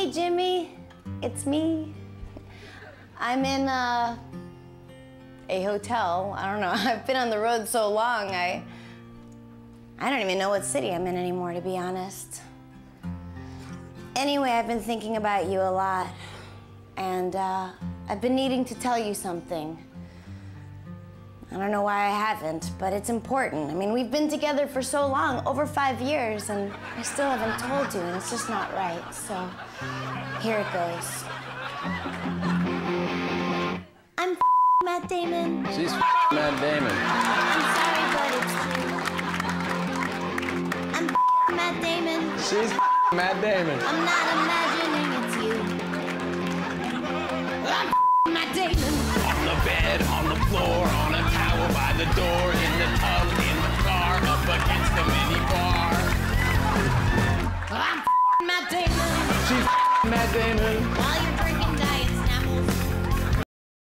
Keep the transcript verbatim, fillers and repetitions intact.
Hey, Jimmy. It's me. I'm in uh, a hotel. I don't know. I've been on the road so long, I... I don't even know what city I'm in anymore, to be honest. Anyway, I've been thinking about you a lot. And uh, I've been needing to tell you something. I don't know why I haven't, but it's important. I mean, we've been together for so long, over five years, and I still haven't told you, and it's just not right. So, here it goes. I'm f***ing Matt Damon. She's f***ing Matt Damon. I'm sorry, but it's true. I'm f***ing Matt Damon. She's f***ing Matt Damon. I'm not imagining it's you. I'm f***ing Matt Damon. On the bed, on the floor, on a towel by the door, in the tub, in the car, up against the minibar. I'm f***ing Matt Damon. She's f***ing Matt Damon. While you're drinking